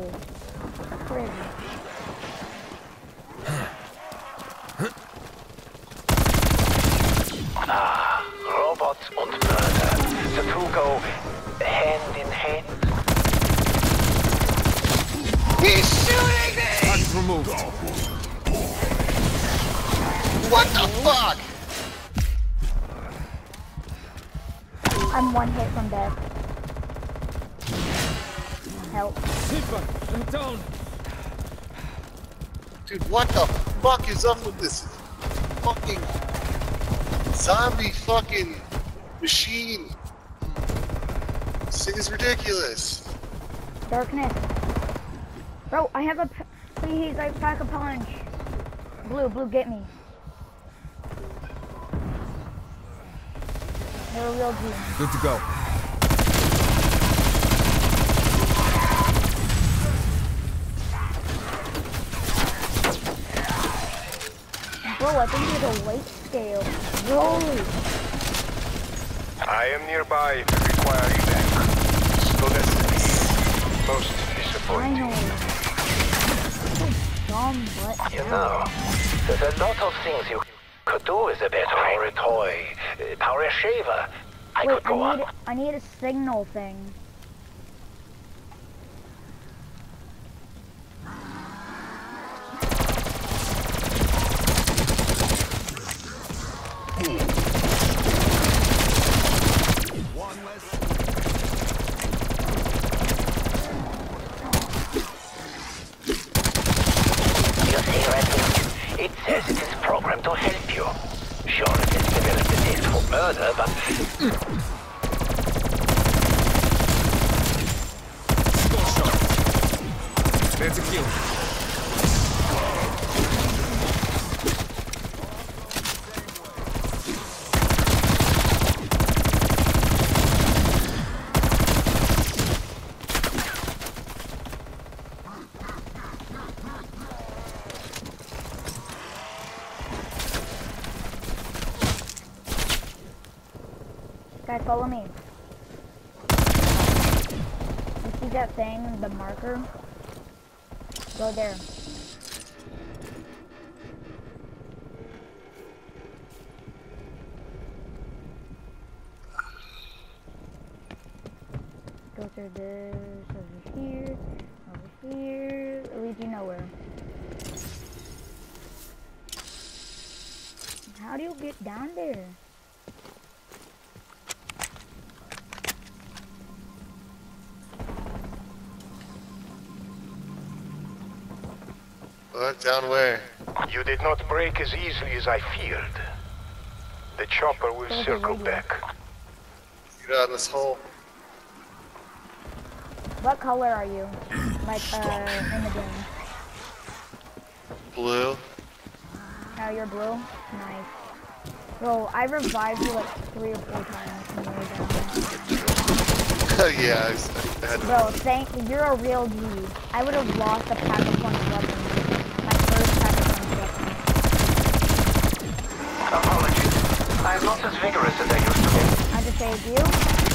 people. That's crazy. Robots und Mörder. The two go hand in hand. He's shooting me! Guns removed. What the fuck? I'm one hit from death. Help. Silver, I'm down. Dude, what the fuck is up with this fucking zombie fucking machine? This thing is ridiculous. Darkness. Bro, I have a... Please, I pack a punch. Blue, get me. They're a real G. Good to go. Bro, I think there's a weight scale. Rolly. I am nearby if you require evac. So that's most I disappointing. know. So dumb, but... You know, there's a lot of things you could do with a bit power toy, power shaver. I Wait, could go on. I need a signal thing. You see, Redfield, it says it is programmed to help you. Sure, it is developed a taste for murder, but... Score shot. There's a kill. Guys, follow me. You see that thing, the marker? Go there. Go through this, over here, it leads you nowhere. How do you get down there? What? Down where? You did not break as easily as I feared. The chopper will circle back. Get out of this hole. What color are you? Like, in the game? Blue. Oh, you're blue? Nice. Bro, I revived you like 3 or 4 times when you were down there. Yeah, I had to. Bro, you're a real G. I would have lost a pack of punch weapons. My first pack of punch weapons. Apologies. I am not as vigorous as I used to be. I just saved you.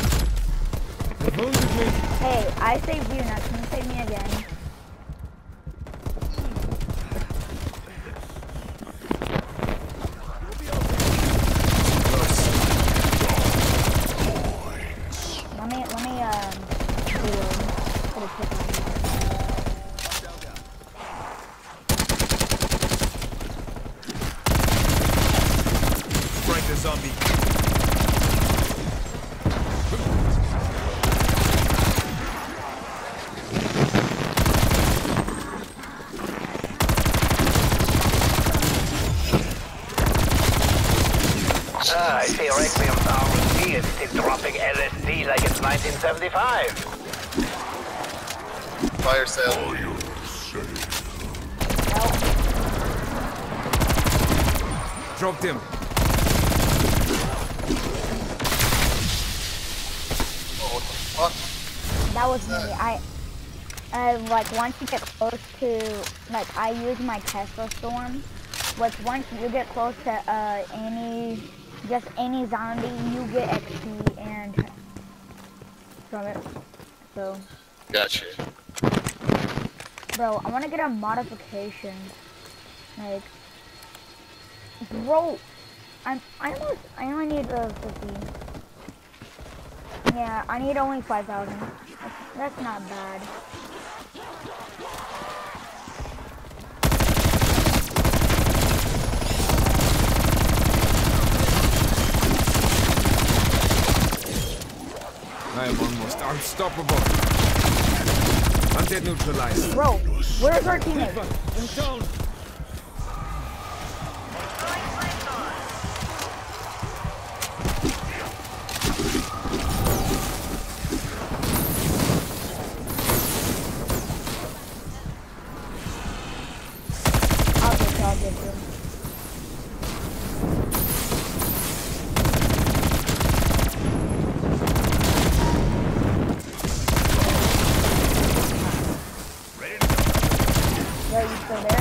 Hey, I saved you, now can you save me again? Let me, reload. Put a tip on you. Strike the zombie. I see Requiem's R&D is still dropping LSD like it's 1975. Fire sale. Dropped him. Oh, what the fuck? That was me. Like once you get close to, like I use my Tesla Storm, which once you get close to any zombie, you get XP and from it. So. Gotcha. Bro, I want to get a modification. Like, bro, I only need 50. Yeah, I need only 5,000. That's not bad. I am almost unstoppable. Undead neutralized. Bro, where's our teammate? I'm down. I'll get you. Are you still there?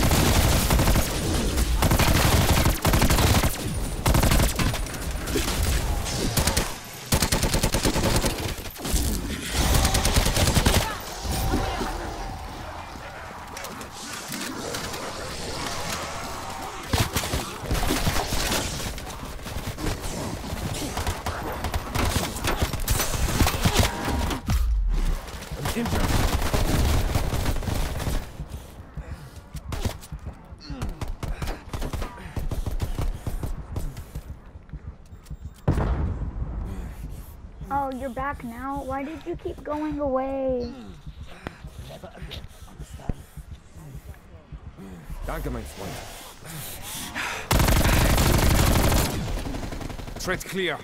I'm injured. Oh, you're back now? Why did you keep going away? Danke, mein Freund. Threat clear.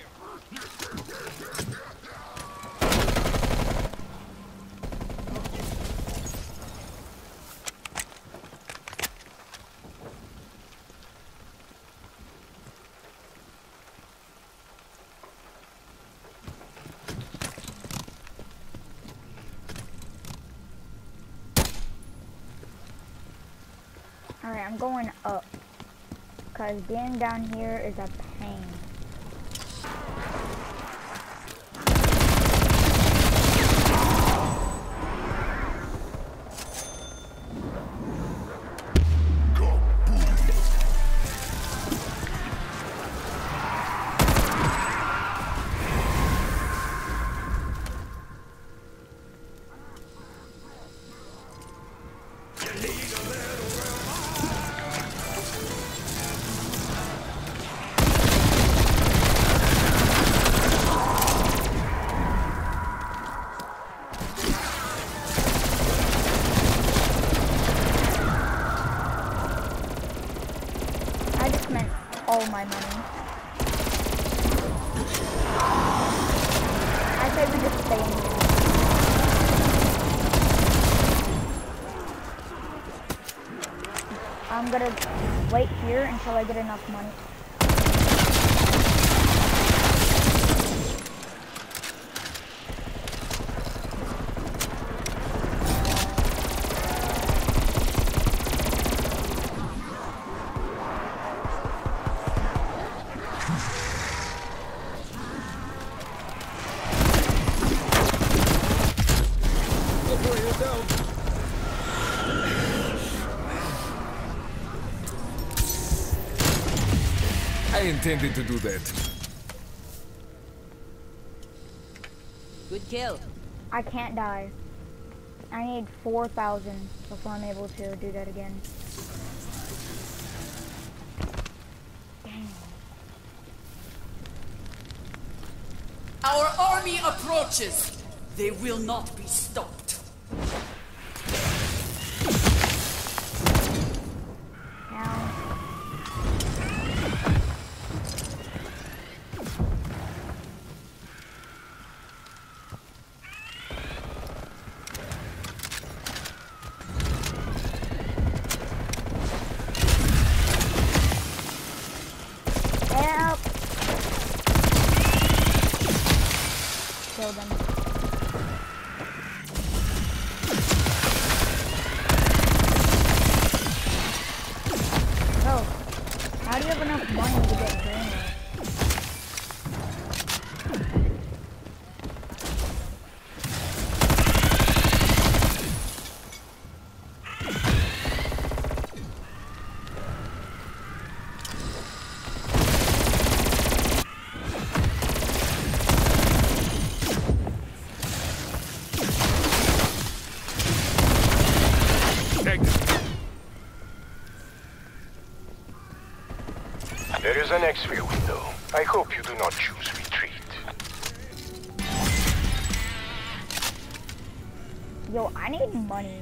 Alright, I'm going up. Because being down here is a pain. I just meant all my money. I say we just stay in here. I'm gonna wait here until I get enough money. I intended to do that. Good kill. I can't die. I need 4,000 before I'm able to do that again. Dang. Our army approaches. They will not be stopped. Now, help! Kill them. the next rear window. I hope you do not choose retreat. Yo, I need money.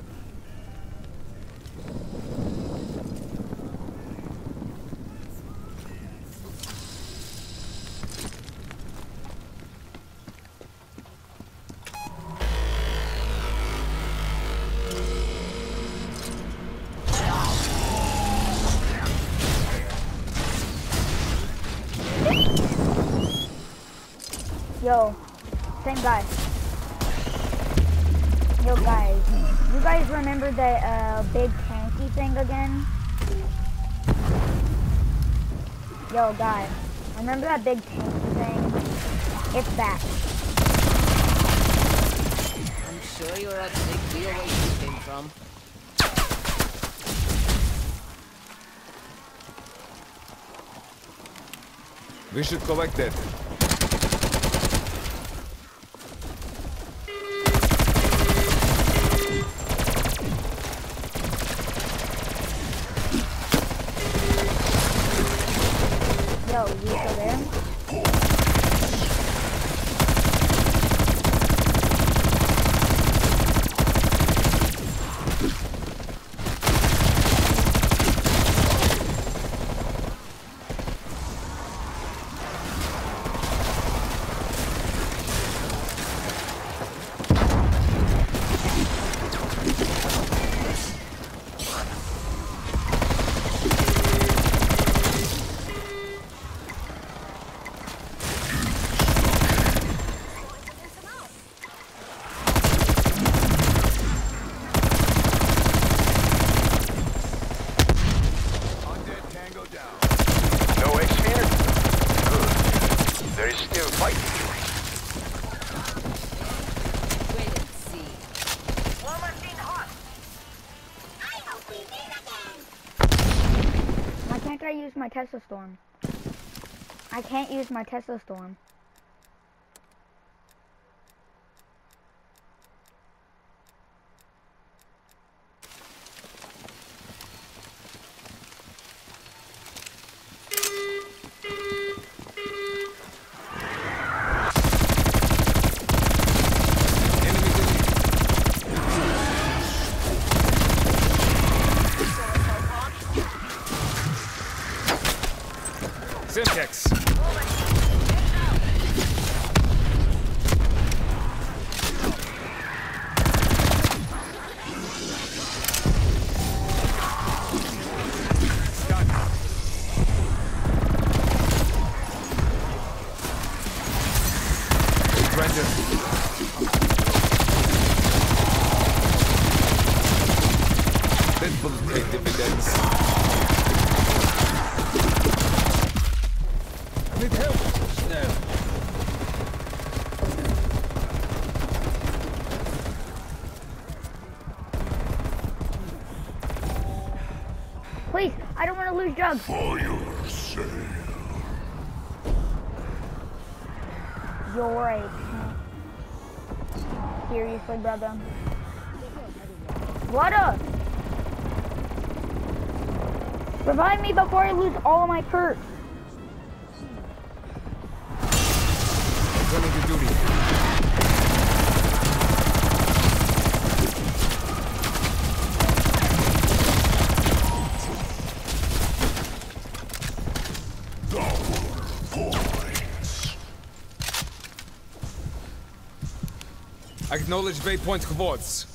Yo, same guy. Yo guys, you guys remember the big tanky thing again? Yo guys, remember that big tanky thing? It's back. I'm sure you're a big deal where you came from. We should collect that. Yo, you still there? No X-Fear? Good. There is still fighting. Wait and see. Why can't I use my Tesla Storm? I can't use my Tesla Storm. Syntax. Ranger. That will pay dividends. I need help. No. Please, I don't want to lose drugs. You're a seriously, brother. What up? Revive me before I lose all of my perks. Going to duty. Acknowledge waypoint Kvots.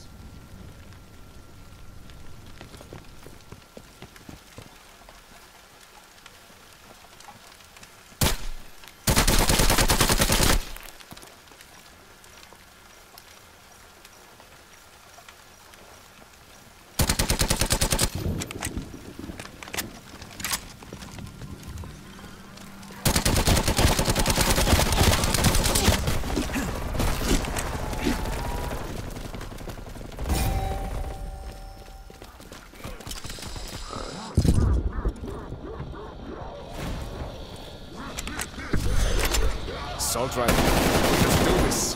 Assault rifle. Let's do this.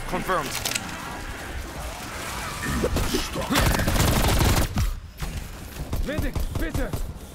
Confirmed. Medic, bitte!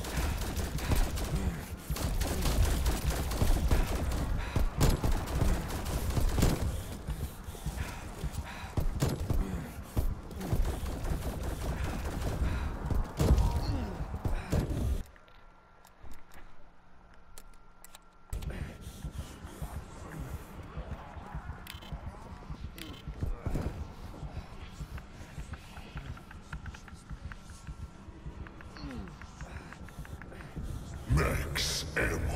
Max ammo.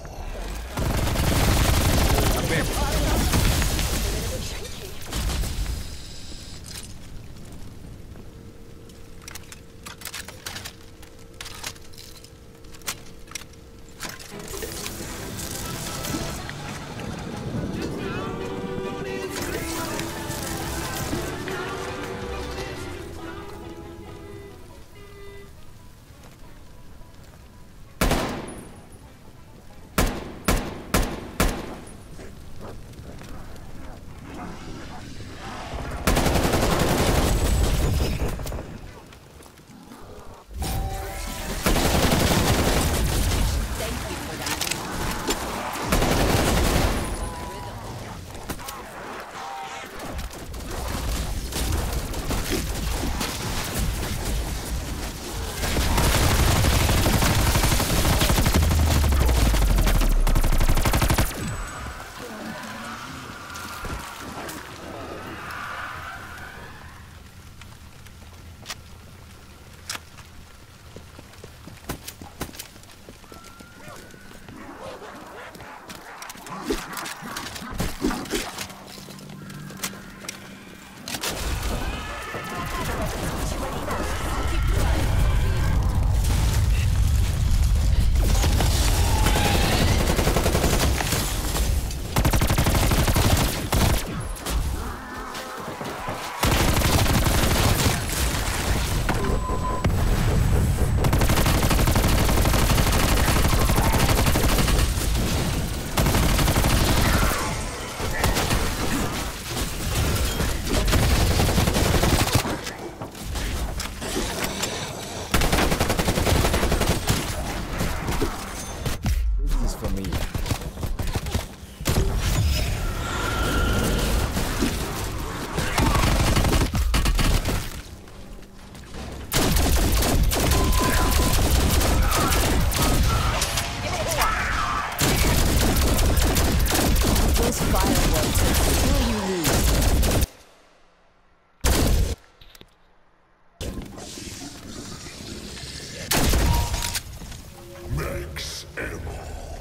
Max ammo.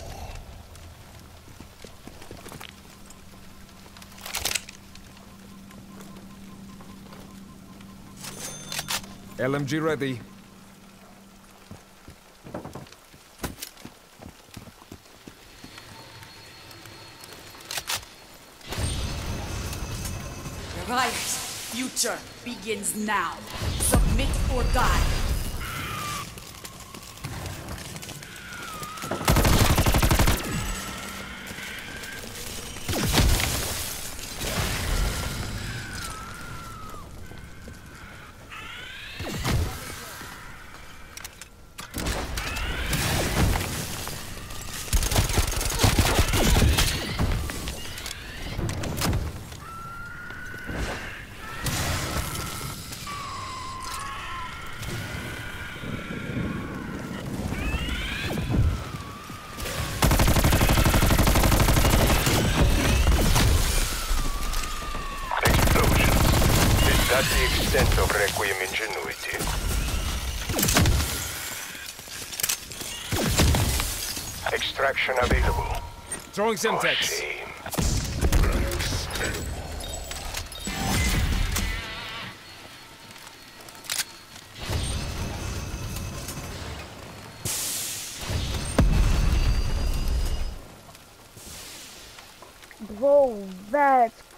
LMG ready. Riot's future begins now. Submit or die. That's the extent of Requiem ingenuity. Extraction available. Throwing Oh, Semtex. shame. Bro, that's